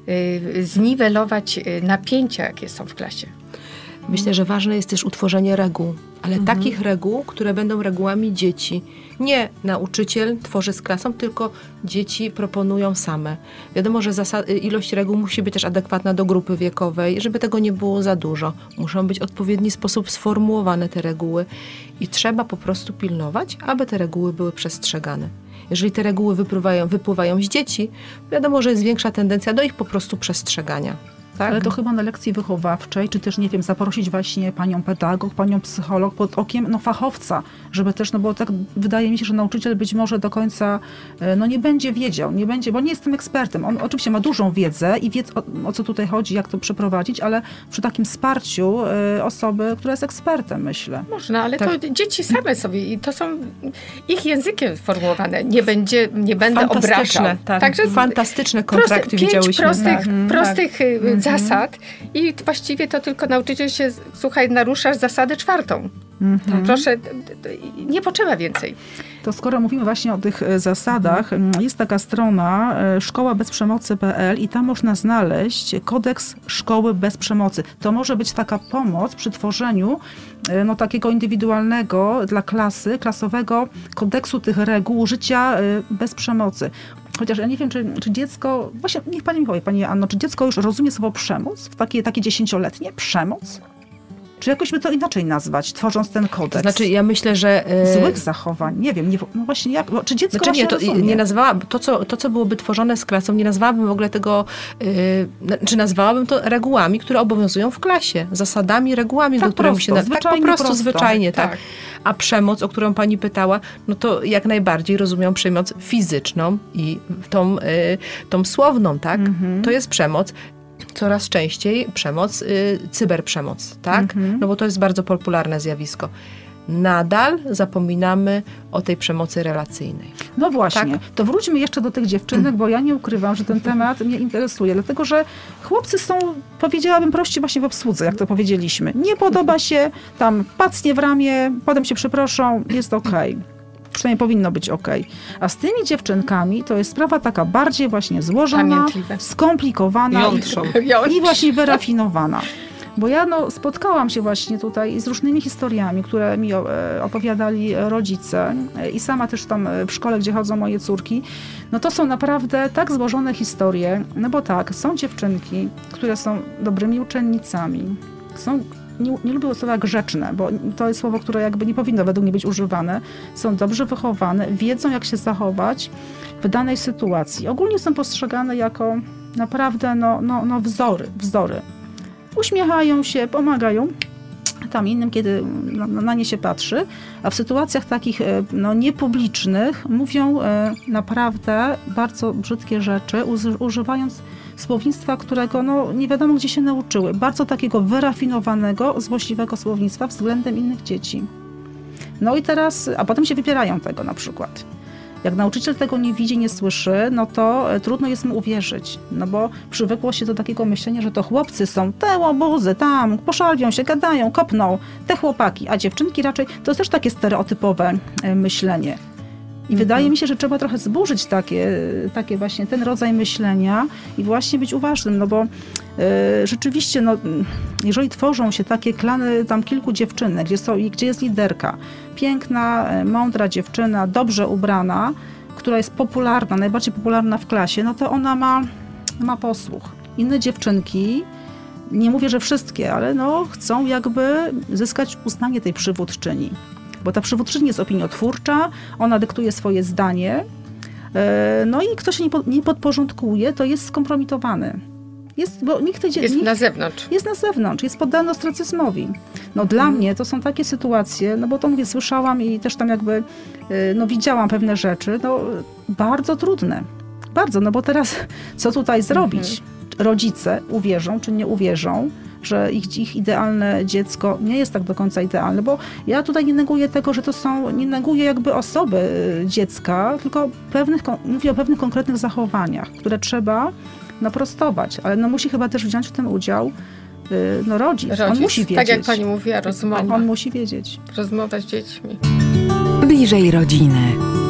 y, zniwelować napięcia, jakie są w klasie.
Myślę, że ważne jest też utworzenie reguł, ale mhm. takich reguł, które będą regułami dzieci. Nie nauczyciel tworzy z klasą, tylko dzieci proponują same. Wiadomo, że zasad, ilość reguł musi być też adekwatna do grupy wiekowej, żeby tego nie było za dużo. Muszą być w odpowiedni sposób sformułowane te reguły i trzeba po prostu pilnować, aby te reguły były przestrzegane. Jeżeli te reguły wypływają, wypływają z dzieci, wiadomo, że jest większa tendencja do ich po prostu przestrzegania. Tak?
Ale to chyba na lekcji wychowawczej, czy też, nie wiem, zaprosić właśnie panią pedagog, panią psycholog pod okiem no, fachowca, żeby też, no bo tak wydaje mi się, że nauczyciel być może do końca no nie będzie wiedział, nie będzie, bo nie jestem ekspertem. On oczywiście ma dużą wiedzę i wie, o, o co tutaj chodzi, jak to przeprowadzić, ale przy takim wsparciu y, osoby, która jest ekspertem, myślę.
Można, ale tak. To dzieci same sobie i to są ich językiem sformułowane. Nie będzie, nie będę obrażał.
Tak. Także fantastyczne kontrakty
proste,
widziałyśmy.
Prostych,
tak.
prostych
tak.
zasad i właściwie to tylko nauczyciel się, słuchaj, naruszasz zasadę czwartą. Mhm. Proszę, nie potrzeba więcej.
To skoro mówimy właśnie o tych zasadach, jest taka strona szkoła bez przemocy kropka p l i tam można znaleźć kodeks szkoły bez przemocy. To może być taka pomoc przy tworzeniu no, takiego indywidualnego dla klasy, klasowego kodeksu tych reguł życia bez przemocy. Chociaż ja nie wiem, czy, czy dziecko, właśnie niech pani mi powie, pani Anno, czy dziecko już rozumie słowo przemoc? W takie, takie dziesięcioletnie? Przemoc? Czy jakoś by to inaczej nazwać, tworząc ten kodeks?
To znaczy, ja myślę, że... Yy...
Złych zachowań, nie wiem, nie, no właśnie jak, czy dziecko
znaczy, nie, to,
rozumie?
nie nazwałabym, to co, to, co byłoby tworzone z klasą, nie nazwałabym w ogóle tego, yy, czy nazwałabym to regułami, które obowiązują w klasie, zasadami, regułami,
tak
do których się...
prosto,
Tak po prostu,
prosto.
zwyczajnie, tak.
tak.
A przemoc, o którą pani pytała, no to jak najbardziej rozumią przemoc fizyczną i tą, yy, tą słowną, tak? Mhm. To jest przemoc. Coraz częściej przemoc, y, cyberprzemoc, tak? Mhm. No bo to jest bardzo popularne zjawisko. Nadal zapominamy o tej przemocy relacyjnej.
No właśnie,
tak?
To wróćmy jeszcze do tych dziewczynek, bo ja nie ukrywam, że ten temat mnie interesuje, dlatego że chłopcy są, powiedziałabym prościej właśnie w obsłudze, jak to powiedzieliśmy. Nie podoba się, tam pacnie w ramię, potem się przeproszą, jest okej. Okay. Przynajmniej powinno być okej. Okay. A z tymi dziewczynkami to jest sprawa taka bardziej właśnie złożona,
Pamiętliwe.
skomplikowana i, i właśnie wyrafinowana. Bo ja no, spotkałam się właśnie tutaj z różnymi historiami, które mi opowiadali rodzice i sama też tam w szkole, gdzie chodzą moje córki, no to są naprawdę tak złożone historie, no bo tak, są dziewczynki, które są dobrymi uczennicami, są Nie, nie lubię słowa grzeczne, bo to jest słowo, które jakby nie powinno według mnie być używane. Są dobrze wychowane, wiedzą jak się zachować w danej sytuacji. Ogólnie są postrzegane jako naprawdę no, no, no wzory, wzory. Uśmiechają się, pomagają tam innym, kiedy na, na nie się patrzy, a w sytuacjach takich no, niepublicznych mówią e, naprawdę bardzo brzydkie rzeczy, używając słownictwa, którego no, nie wiadomo gdzie się nauczyły. Bardzo takiego wyrafinowanego, złośliwego słownictwa względem innych dzieci. No i teraz, a potem się wypierają tego na przykład. Jak nauczyciel tego nie widzi, nie słyszy, no to trudno jest mu uwierzyć. No bo przywykło się do takiego myślenia, że to chłopcy są te łobuzy, tam poszalwią się, gadają, kopną, te chłopaki, a dziewczynki raczej, to jest też takie stereotypowe myślenie. I mhm. wydaje mi się, że trzeba trochę zburzyć takie, takie właśnie ten rodzaj myślenia i właśnie być uważnym, no bo y, rzeczywiście, no, jeżeli tworzą się takie klany tam kilku dziewczynek, gdzie, są, gdzie jest liderka, piękna, mądra dziewczyna, dobrze ubrana, która jest popularna, najbardziej popularna w klasie, no to ona ma, ma posłuch. Inne dziewczynki, nie mówię, że wszystkie, ale no, chcą jakby zyskać uznanie tej przywódczyni. Bo ta przywódczyni jest opiniotwórcza, ona dyktuje swoje zdanie, no i kto się nie podporządkuje, to jest skompromitowany. Jest, bo nikt,
jest
nikt,
na zewnątrz.
Jest na zewnątrz, jest poddany ostracyzmowi. No dla hmm. mnie to są takie sytuacje, no bo to mówię, słyszałam i też tam jakby, no widziałam pewne rzeczy, no bardzo trudne. Bardzo, no bo teraz co tutaj zrobić? Hmm. Rodzice uwierzą, czy nie uwierzą, że ich, ich idealne dziecko nie jest tak do końca idealne, bo ja tutaj nie neguję tego, że to są, nie neguję jakby osoby dziecka, tylko pewnych, mówię o pewnych konkretnych zachowaniach, które trzeba naprostować, ale no musi chyba też wziąć w tym udział no rodzic. rodzic. On musi wiedzieć.
Tak jak pani mówiła, rozmowa.
On musi wiedzieć.
Rozmowa z dziećmi.
Bliżej rodziny.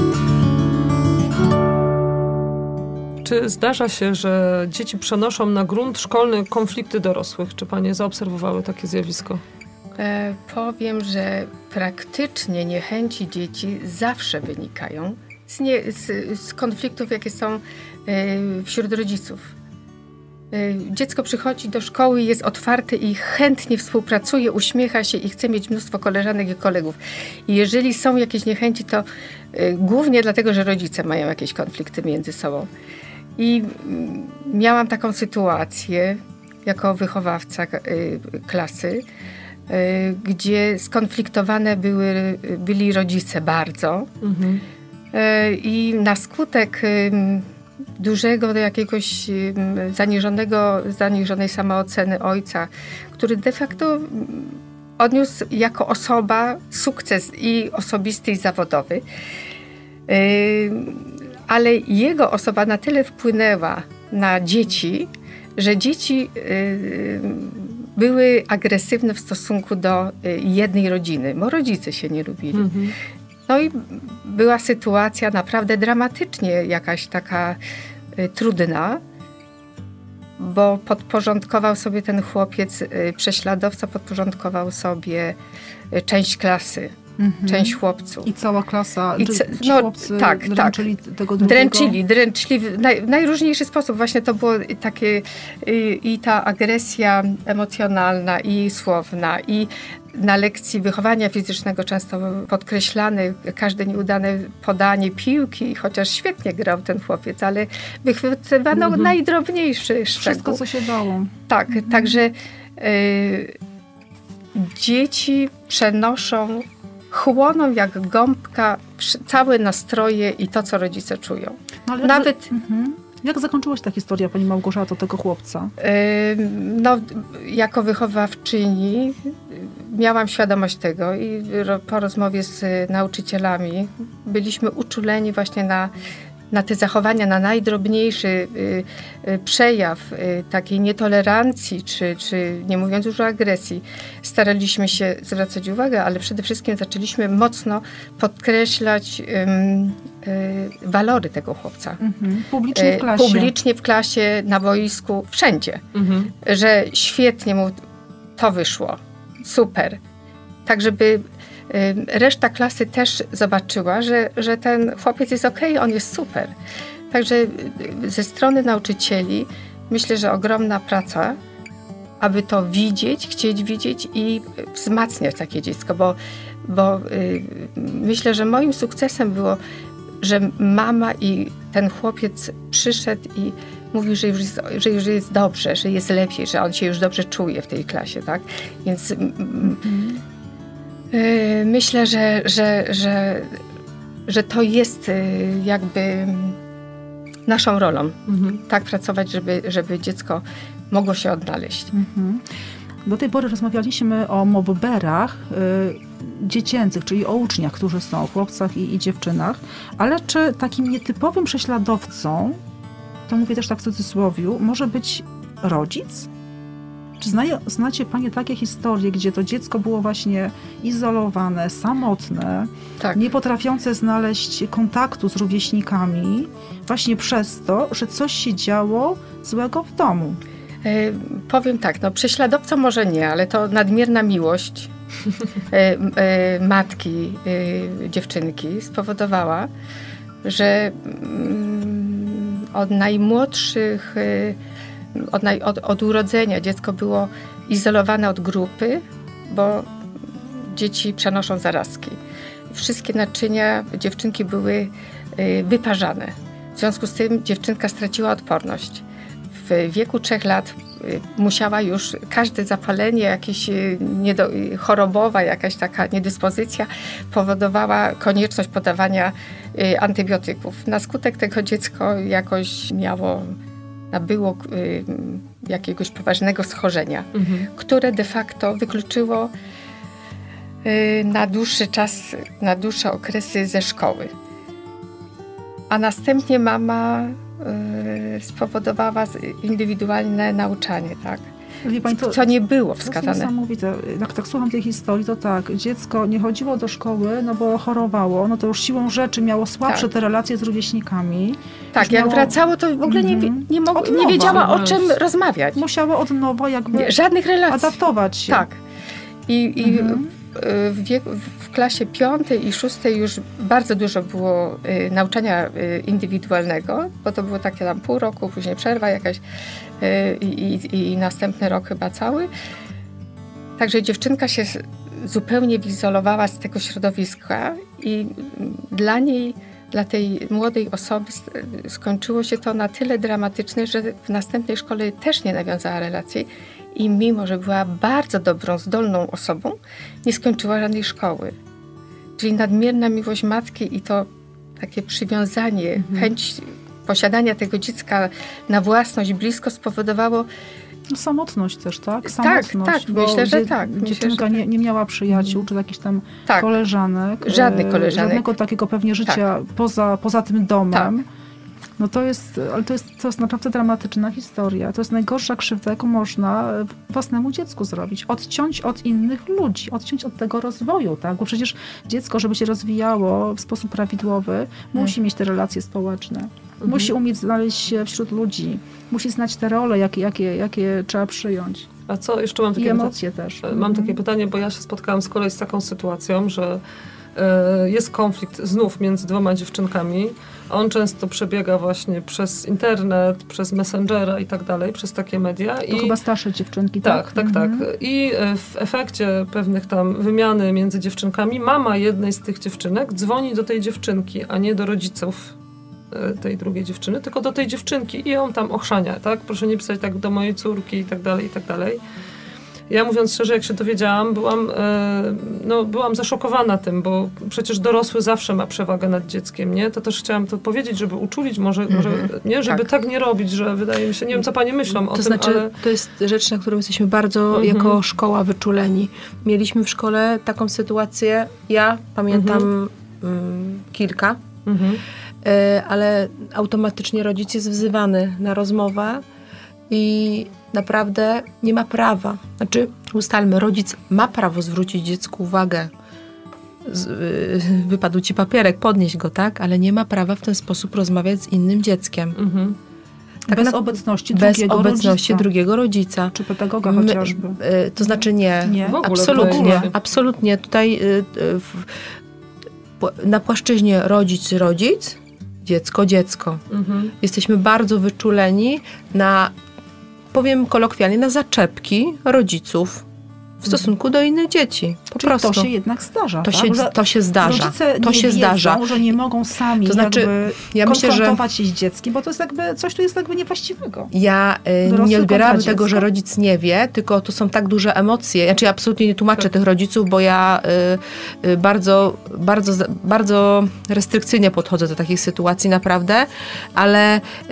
Czy zdarza się, że dzieci przenoszą na grunt szkolny konflikty dorosłych? Czy panie zaobserwowały takie zjawisko?
E, powiem, że praktycznie niechęci dzieci zawsze wynikają z, nie, z, z konfliktów, jakie są e, wśród rodziców. E, dziecko przychodzi do szkoły, jest otwarte i chętnie współpracuje, uśmiecha się i chce mieć mnóstwo koleżanek i kolegów. I jeżeli są jakieś niechęci, to e, głównie dlatego, że rodzice mają jakieś konflikty między sobą. I miałam taką sytuację jako wychowawca klasy, gdzie skonfliktowane były, byli rodzice bardzo. Mhm. I na skutek dużego jakiegoś zaniżonego, zaniżonej samooceny ojca, który de facto odniósł jako osoba sukces i osobisty, i zawodowy, ale jego osoba na tyle wpłynęła na dzieci, że dzieci y, były agresywne w stosunku do y, jednej rodziny, bo rodzice się nie lubili. Mm-hmm. No i była sytuacja naprawdę dramatycznie jakaś taka y, trudna, bo podporządkował sobie ten chłopiec, y, prześladowca podporządkował sobie y, część klasy. mhm. część chłopców.
I cała klasa,
I
czy,
no,
ci chłopcy
tak,
dręczyli
tak.
tego drugiego?
Dręczyli, dręczyli w, naj, w najróżniejszy sposób. Właśnie to było takie i, i ta agresja emocjonalna i słowna i na lekcji wychowania fizycznego często podkreślane każde nieudane podanie piłki, chociaż świetnie grał ten chłopiec, ale wychwytywano mhm. najdrobniejszy szczegół.
Wszystko, co się dało.
Tak, mhm. także y, dzieci przenoszą, chłoną jak gąbka całe nastroje i to, co rodzice czują.
No, ale
Nawet...
Za, mhm. Jak zakończyła się ta historia, pani Małgorzato, tego chłopca?
Yy, no, jako wychowawczyni miałam świadomość tego i po rozmowie z nauczycielami byliśmy uczuleni właśnie na, na te zachowania, na najdrobniejszy y, y, przejaw y, takiej nietolerancji, czy, czy nie mówiąc już o agresji. Staraliśmy się zwracać uwagę, ale przede wszystkim zaczęliśmy mocno podkreślać y, y, walory tego chłopca.
Mhm. Publicznie w klasie.
Publicznie w klasie, na boisku, wszędzie. Mhm. Że świetnie mu to wyszło. Super. Tak, żeby reszta klasy też zobaczyła, że, że ten chłopiec jest okej, on jest super. Także ze strony nauczycieli myślę, że ogromna praca, aby to widzieć, chcieć widzieć i wzmacniać takie dziecko, bo, bo y, myślę, że moim sukcesem było, że mama i ten chłopiec przyszedł i mówił, że już, jest, że już jest dobrze, że jest lepiej, że on się już dobrze czuje w tej klasie, tak? Więc mm. y, myślę, że, że, że, że to jest y, jakby naszą rolą. Mhm. Tak pracować, żeby, żeby dziecko mogło się odnaleźć. Mhm.
Do tej pory rozmawialiśmy o mobberach y, dziecięcych, czyli o uczniach, którzy są, chłopcach i, i dziewczynach, ale czy takim nietypowym prześladowcą, to mówię też tak w cudzysłowiu, może być rodzic? Czy znaje, znacie panie takie historie, gdzie to dziecko było właśnie izolowane, samotne, tak. nie potrafiące znaleźć kontaktu z rówieśnikami, właśnie przez to, że coś się działo złego w domu?
E, powiem tak, no prześladowca może nie, ale to nadmierna miłość e, e, matki e, dziewczynki spowodowała, że mm, od najmłodszych, e, od, naj, od, od urodzenia dziecko było izolowane od grupy, bo dzieci przenoszą zarazki. Wszystkie naczynia dziewczynki były e, wyparzane. W związku z tym dziewczynka straciła odporność. W wieku trzech lat musiała już każde zapalenie, jakieś niedo, chorobowa, jakaś taka niedyspozycja powodowała konieczność podawania antybiotyków. Na skutek tego dziecko jakoś miało, nabyło jakiegoś poważnego schorzenia, mhm. które de facto wykluczyło na dłuższy czas, na dłuższe okresy ze szkoły. A następnie mama spowodowała indywidualne nauczanie, tak? Pani, to, co nie było wskazane.
To jest niesamowite. Jak tak słucham tej historii, to tak, dziecko nie chodziło do szkoły, no bo chorowało, no to już siłą rzeczy miało słabsze tak. te relacje z rówieśnikami.
Tak, jak miało... wracało, to w ogóle nie, nie, mog... nie wiedziała, o czym rozmawiać.
Musiała od nowa jakby
nie, żadnych relacji.
Adaptować się.
Tak. I, i mhm. w, wieku, w klasie piątej i szóstej już bardzo dużo było y, nauczania y, indywidualnego, bo to było takie tam pół roku, później przerwa jakaś y, i, i następny rok chyba cały. Także dziewczynka się zupełnie wyizolowała z tego środowiska i dla niej, dla tej młodej osoby skończyło się to na tyle dramatyczne, że w następnej szkole też nie nawiązała relacji. I mimo, że była bardzo dobrą, zdolną osobą, nie skończyła żadnej szkoły. Czyli nadmierna miłość matki i to takie przywiązanie, mhm. chęć posiadania tego dziecka na własność blisko spowodowało...
No, samotność też, tak?
Samotność, tak, tak. Myślę, że tak.
Dziewczynka
myślę, że
nie, nie miała przyjaciół, czy jakichś tam
tak.
koleżanek.
Żadnych koleżanek.
Żadnego takiego pewnie życia tak. poza, poza tym domem. Tak. No to jest, ale to jest, to jest naprawdę dramatyczna historia. To jest najgorsza krzywda, jaką można własnemu dziecku zrobić. Odciąć od innych ludzi, odciąć od tego rozwoju, tak? Bo przecież dziecko, żeby się rozwijało w sposób prawidłowy, hmm. musi mieć te relacje społeczne. Mhm. Musi umieć znaleźć się wśród ludzi. Musi znać te role, jakie, jakie, jakie trzeba przyjąć.
A co, jeszcze mam takie
I emocje pyta- też.
Mam mhm. takie pytanie, bo ja się spotkałam z kolei z taką sytuacją, że jest konflikt znów między dwoma dziewczynkami. On często przebiega właśnie przez internet, przez Messengera i tak dalej, przez takie media.
To
I
chyba starsze dziewczynki, tak?
Tak, tak, mhm. tak. I w efekcie pewnych tam wymiany między dziewczynkami mama jednej z tych dziewczynek dzwoni do tej dziewczynki, a nie do rodziców tej drugiej dziewczyny, tylko do tej dziewczynki i ją tam ochrzania, tak? Proszę nie pisać tak do mojej córki i tak dalej, i tak dalej. Ja mówiąc szczerze, jak się dowiedziałam, byłam, no, byłam zaszokowana tym, bo przecież dorosły zawsze ma przewagę nad dzieckiem, nie? To też chciałam to powiedzieć, żeby uczulić, może, mm-hmm. może nie, żeby tak. tak nie robić, że wydaje mi się, nie wiem, co panie myślą o
to
tym,
znaczy,
ale...
To jest rzecz, na którą jesteśmy bardzo mm-hmm. jako szkoła wyczuleni. Mieliśmy w szkole taką sytuację, ja pamiętam mm-hmm. mm, kilka, mm-hmm. y, ale automatycznie rodzic jest wzywany na rozmowę i naprawdę nie ma prawa. Znaczy, ustalmy, rodzic ma prawo zwrócić dziecku uwagę. Z, yy, wypadł ci papierek, podnieś go, tak? Ale nie ma prawa w ten sposób rozmawiać z innym dzieckiem.
Mhm. Tak bez na, obecności
bez
drugiego
obecności
rodzica.
drugiego rodzica.
Czy pedagoga chociażby.
My, yy, to znaczy nie.
nie.
W ogóle
absolutnie. Absolutnie. Tutaj yy, yy, w, na płaszczyźnie rodzic, rodzic, dziecko, dziecko. Mhm. Jesteśmy bardzo wyczuleni na, powiem kolokwialnie, na zaczepki rodziców w stosunku do innych dzieci. Po
Czyli
prostu.
to się jednak zdarza.
To,
tak?
się, to się zdarza.
Rodzice
to
nie
się
wiedzą,
zdarza.
że nie mogą sami
to znaczy,
jakby
ja myślę,
konfrontować
że
się z dzieckiem, bo to jest jakby coś, tu jest jakby niewłaściwego.
Ja y, nie odbierałam tego, że rodzic nie wie, tylko to są tak duże emocje. Znaczy, ja absolutnie nie tłumaczę tak. tych rodziców, bo ja y, y, bardzo, bardzo, bardzo restrykcyjnie podchodzę do takich sytuacji, naprawdę, ale y,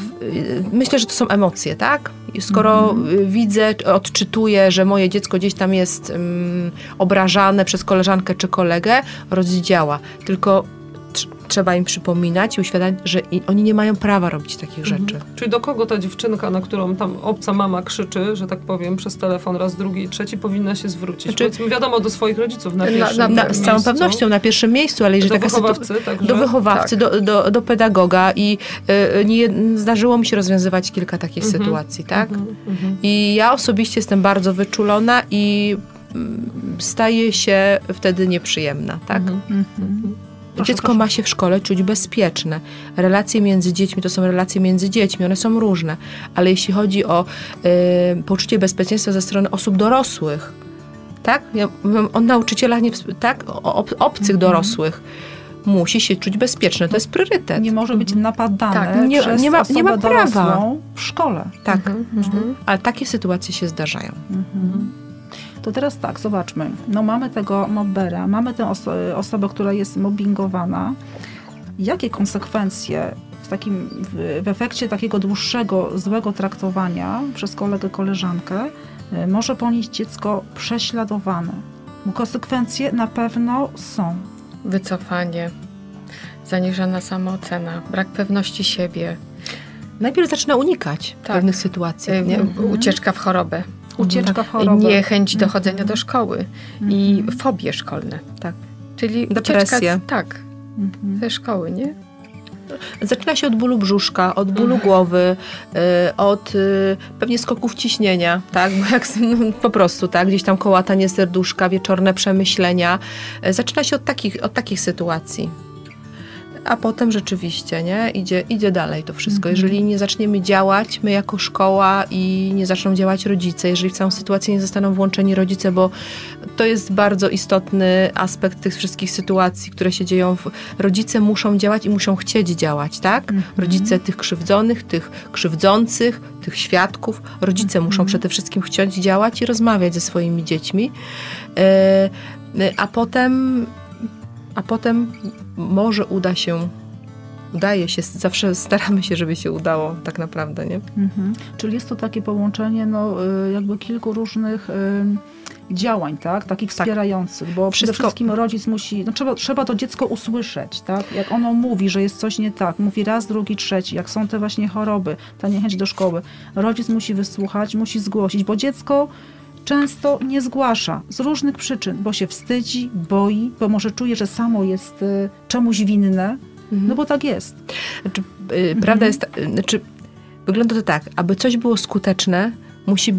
y, myślę, że to są emocje, tak? Skoro mm. widzę, odczytuję, że moje dziecko gdzieś tam jest um, obrażane przez koleżankę czy kolegę, rodzic działa. Tylko tr- trzeba im przypominać i uświadamiać, że i, oni nie mają prawa robić takich mm. rzeczy.
Czyli do kogo ta dziewczynka, na którą tam obca mama krzyczy, że tak powiem, przez telefon raz, drugi i trzeci, powinna się zwrócić? Znaczy, powiedzmy, wiadomo, do swoich rodziców na pierwszym
na, na,
miejscu.
Z całą pewnością na pierwszym miejscu, ale jeżeli
do
taka
wychowawcy,
sytu-
także?
do wychowawcy,
tak.
do, do, do pedagoga i y, nie, zdarzyło mi się rozwiązywać kilka takich mm-hmm. sytuacji, tak? Mm-hmm. I ja osobiście jestem bardzo wyczulona i mm, staję się wtedy nieprzyjemna, tak? Mm-hmm.
Proszę,
Dziecko
proszę.
ma się w szkole czuć bezpieczne. Relacje między dziećmi to są relacje między dziećmi, one są różne, ale jeśli chodzi o y, poczucie bezpieczeństwa ze strony osób dorosłych, tak? Ja mówię o nauczycielach, nie, tak? O ob, obcych mm-hmm. dorosłych. Musi się czuć bezpieczne, to jest priorytet.
Nie może być napadane
tak, nie,
przez
nie ma,
osobę
nie ma prawa
dorosłą w szkole.
Tak,
Mm-hmm.
mhm. ale takie sytuacje się zdarzają.
Mm-hmm. To teraz tak, zobaczmy. No mamy tego mobbera, mamy tę oso- osobę, która jest mobbingowana. Jakie konsekwencje w, takim, w, w efekcie takiego dłuższego, złego traktowania przez kolegę, koleżankę y, może ponieść dziecko prześladowane? Bo konsekwencje na pewno są.
Wycofanie, zaniżona samoocena, brak pewności siebie.
Najpierw zaczyna unikać
tak.
pewnych sytuacji. Nie?
Mhm. Ucieczka w chorobę.
Ucieczka w chorobę.
Niechęć do chodzenia do szkoły
Mhm.
i fobie szkolne.
Tak.
Czyli
depresja.
Ucieczka, tak,
Mhm.
ze szkoły, nie?
Zaczyna się od bólu brzuszka, od bólu mhm. głowy, y, od y, pewnie skoków ciśnienia, tak? Bo jak, no, po prostu, tak? Gdzieś tam kołatanie serduszka, wieczorne przemyślenia. Y, zaczyna się od takich, od takich sytuacji. A potem rzeczywiście, nie? Idzie, idzie dalej to wszystko. Mhm. Jeżeli nie zaczniemy działać, my jako szkoła i nie zaczną działać rodzice, jeżeli w całą sytuację nie zostaną włączeni rodzice, bo to jest bardzo istotny aspekt tych wszystkich sytuacji, które się dzieją. W... Rodzice muszą działać i muszą chcieć działać, tak? Mhm. Rodzice tych krzywdzonych, tych krzywdzących, tych świadków. Rodzice mhm. muszą przede wszystkim chcieć działać i rozmawiać ze swoimi dziećmi. Yy, a potem... A potem może uda się, udaje się, zawsze staramy się, żeby się udało tak naprawdę, nie?
Mhm. Czyli jest to takie połączenie no, jakby kilku różnych y, działań, tak? Takich wspierających, bo
Wszystko.
przede wszystkim rodzic musi, no trzeba, trzeba to dziecko usłyszeć, tak? Jak ono mówi, że jest coś nie tak, mówi raz, drugi, trzeci, jak są te właśnie choroby, ta niechęć do szkoły, rodzic musi wysłuchać, musi zgłosić, bo dziecko często nie zgłasza z różnych przyczyn, bo się wstydzi, boi, bo może czuje, że samo jest y, czemuś winne, mhm. no bo tak jest.
Znaczy, y, mhm. Prawda jest, znaczy, wygląda to tak, aby coś było skuteczne, musi być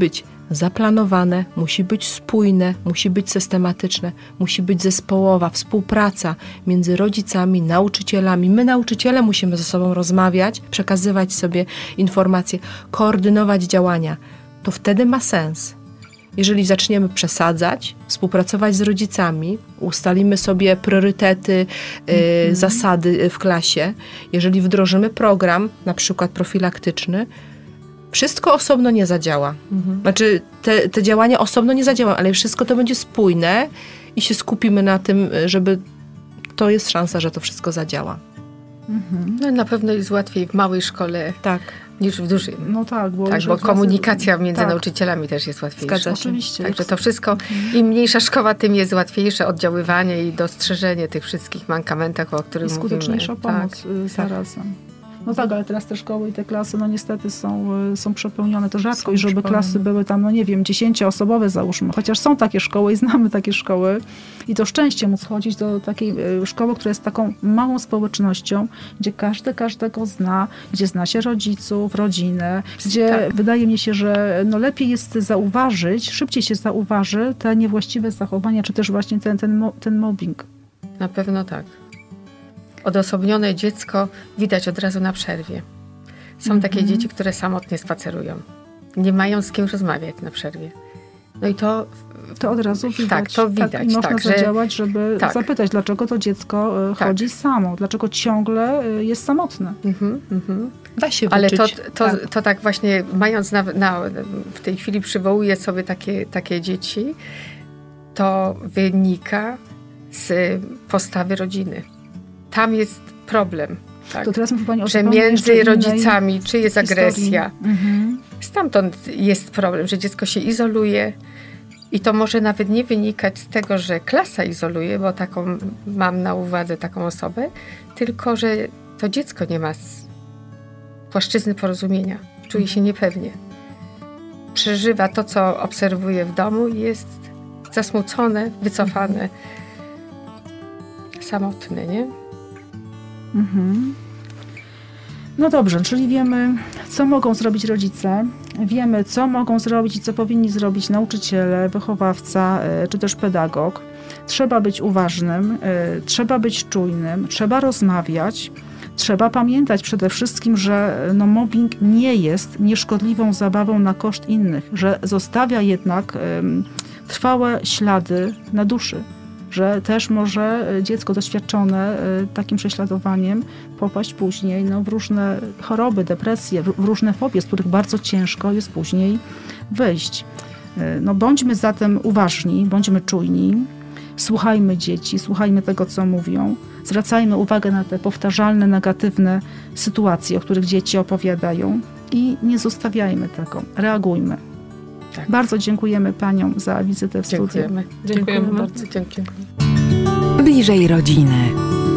zaplanowane, musi być spójne, musi być systematyczne, musi być zespołowa, współpraca między rodzicami, nauczycielami. My, nauczyciele, musimy ze sobą rozmawiać, przekazywać sobie informacje, koordynować działania. To wtedy ma sens. Jeżeli zaczniemy przesadzać, współpracować z rodzicami, ustalimy sobie priorytety, y, mm-hmm. zasady w klasie, jeżeli wdrożymy program, na przykład profilaktyczny, wszystko osobno nie zadziała. Mhm. Znaczy, te, te działania osobno nie zadziałają, ale wszystko to będzie spójne i się skupimy na tym, żeby to jest szansa, że to wszystko zadziała.
Mhm. No, na pewno jest łatwiej w małej szkole
tak.
niż w dużej.
No tak, bo,
tak, bo komunikacja
razy...
między
tak.
nauczycielami też jest łatwiejsza.
Zgadza się.
Oczywiście.
Także to wszystko, im mniejsza szkoła, tym jest łatwiejsze oddziaływanie i dostrzeżenie tych wszystkich mankamentach, o których
I
mówimy.
skuteczniejsza pomoc
tak.
zarazem. No tak, ale teraz te szkoły i te klasy, no niestety są, są przepełnione. To rzadko, i żeby klasy były tam, no nie wiem, dziesięcioosobowe załóżmy. Chociaż są takie szkoły i znamy takie szkoły. I to szczęście móc chodzić do takiej szkoły, która jest taką małą społecznością, gdzie każdy każdego zna, gdzie zna się rodziców, rodzinę, gdzie tak. wydaje mi się, że no lepiej jest zauważyć, szybciej się zauważy te niewłaściwe zachowania, czy też właśnie ten, ten, ten mobbing.
Na pewno tak. Odosobnione dziecko widać od razu na przerwie. Są mm-hmm. takie dzieci, które samotnie spacerują. Nie mają z kim rozmawiać na przerwie. No i to...
To od razu widać.
Tak, to widać.
Tak, i można
tak,
zadziałać, żeby
tak.
zapytać, dlaczego to dziecko tak. chodzi samo. Dlaczego ciągle jest samotne.
Mm-hmm, mm-hmm.
Da się
Ale to,
wyczuć.
to,
tak.
to tak właśnie, mając na, na, w tej chwili przywołuję sobie takie, takie dzieci, to wynika z postawy rodziny. Tam jest problem. Tak?
To teraz mówi Pani o
że między rodzicami, czy jest historii. agresja. Mhm. Stamtąd jest problem, że dziecko się izoluje i to może nawet nie wynikać z tego, że klasa izoluje, bo taką mam na uwadze taką osobę, tylko że to dziecko nie ma płaszczyzny porozumienia. Czuje się niepewnie. Przeżywa to, co obserwuje w domu i jest zasmucone, wycofane, samotne, nie?
Mhm. No dobrze, czyli wiemy, co mogą zrobić rodzice, wiemy, co mogą zrobić i co powinni zrobić nauczyciele, wychowawca czy też pedagog. Trzeba być uważnym, trzeba być czujnym, trzeba rozmawiać, trzeba pamiętać przede wszystkim, że no, mobbing nie jest nieszkodliwą zabawą na koszt innych, że zostawia jednak um, trwałe ślady na duszy. Że też może dziecko doświadczone takim prześladowaniem popaść później no, w różne choroby, depresje, w różne fobie, z których bardzo ciężko jest później wyjść. No, bądźmy zatem uważni, bądźmy czujni, słuchajmy dzieci, słuchajmy tego, co mówią, zwracajmy uwagę na te powtarzalne, negatywne sytuacje, o których dzieci opowiadają i nie zostawiajmy tego, reagujmy. Tak. Bardzo dziękujemy Paniom za wizytę w studiu.
Dziękujemy.
Dziękujemy, Dziękujemy bardzo.
Dziękujemy.
Bliżej rodziny.